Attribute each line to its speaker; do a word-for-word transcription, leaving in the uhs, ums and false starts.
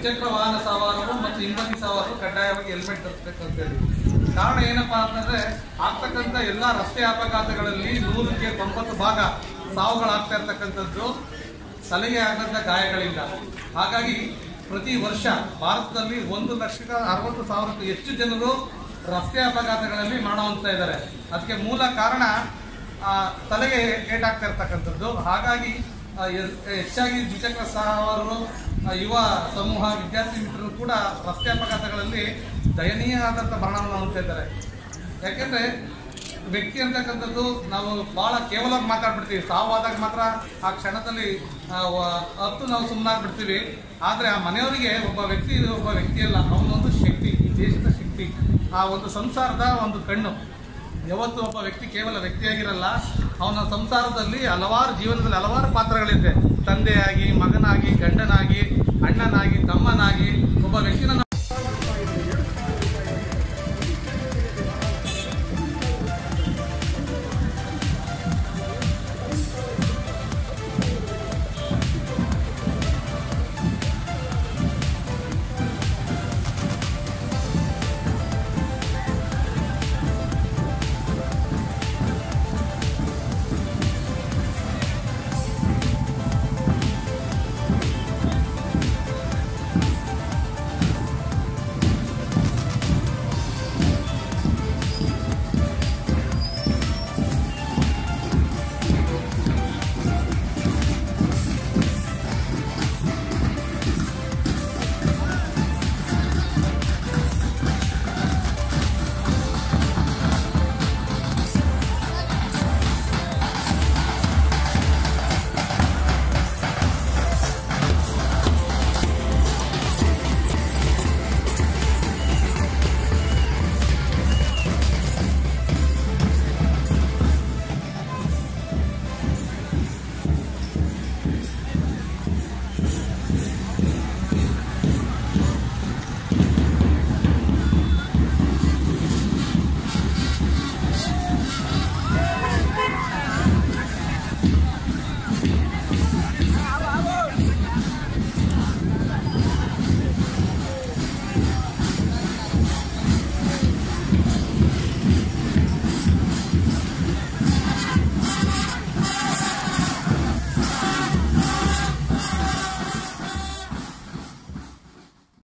Speaker 1: ದ್ವಿಚಕ್ರ ವಾಹನ ಸವಾರರು ಮತ್ತು ಹಿಂಬದಿ ಸವಾರರು ಕಡ್ಡಾಯವಾಗಿ ಹೆಲ್ಮೆಟ್ ಧರಿಸಬೇಕಂತ ಹೇಳಿ. ಕಾರಣ ಏನಪ್ಪಾ ಅಂತಂದ್ರೆ ಆಗ್ತಕ್ಕಂಥ ಎಲ್ಲಾ ರಸ್ತೆ ಅಪಘಾತಗಳಲ್ಲಿ ನೂರಕ್ಕೆ ತೊಂಬತ್ತು ಭಾಗ ಸಾವುಗಳಾಗ್ತಾ ಇರ್ತಕ್ಕಂಥದ್ದು ತಲೆಗೆ ಆಗದಂತ ಗಾಯಗಳಿಂದ. ಹಾಗಾಗಿ ಪ್ರತಿ ವರ್ಷ ಭಾರತದಲ್ಲಿ ಒಂದು ಲಕ್ಷದ ಅರವತ್ತು ಸಾವಿರಕ್ಕೂ ಹೆಚ್ಚು ಜನರು ರಸ್ತೆ ಅಪಘಾತಗಳಲ್ಲಿ ಮರಣ ಹೊಂದ್ತಾ ಇದ್ದಾರೆ. ಅದಕ್ಕೆ ಮೂಲ ಕಾರಣ ತಲೆಗೆ ಏಟಾಗ್ತಾ ಇರ್ತಕ್ಕಂಥದ್ದು. ಹಾಗಾಗಿ ಹೆಚ್ಚಾಗಿ ದ್ವಿಚಕ್ರ ಸವಾರರು, ಯುವ ಸಮೂಹ, ವಿದ್ಯಾರ್ಥಿ ಮಿತ್ರರು ಕೂಡ ರಸ್ತೆ ಅಪಘಾತಗಳಲ್ಲಿ ದಯನೀಯವಾದಂಥ ಮರಣವನ್ನು ಹೊಂದ್ತಾ ಇದ್ದಾರೆ. ಯಾಕೆಂದ್ರೆ ವ್ಯಕ್ತಿ ಅಂತಕ್ಕಂಥದ್ದು ನಾವು ಬಹಳ ಕೇವಲ ಮಾತಾಡ್ಬಿಡ್ತೀವಿ. ಸಾವಾದಾಗ ಮಾತ್ರ ಆ ಕ್ಷಣದಲ್ಲಿ ಹತ್ತು ನಾವು ಸುಮ್ಮನಾಗ್ಬಿಡ್ತೀವಿ. ಆದರೆ ಆ ಮನೆಯವರಿಗೆ ಒಬ್ಬ ವ್ಯಕ್ತಿ ಒಬ್ಬ ವ್ಯಕ್ತಿಯಲ್ಲ, ಅವನೊಂದು ಶಕ್ತಿ, ಈ ದೇಶದ ಶಕ್ತಿ, ಆ ಒಂದು ಸಂಸಾರದ ಒಂದು ಕಣ್ಣು. ಯಾವತ್ತು ಒಬ್ಬ ವ್ಯಕ್ತಿ ಕೇವಲ ವ್ಯಕ್ತಿಯಾಗಿರಲ್ಲ, ಅವನ ಸಂಸಾರದಲ್ಲಿ ಹಲವಾರು ಜೀವನದಲ್ಲಿ ಹಲವಾರು ಪಾತ್ರಗಳಿದೆ. ತಂದೆಯಾಗಿ, ಮಗನಾಗಿ, ಗಂಡನಾಗಿ, ಅಣ್ಣನಾಗಿ, ತಮ್ಮನಾಗಿ ಒಬ್ಬ ವ್ಯಕ್ತಿನ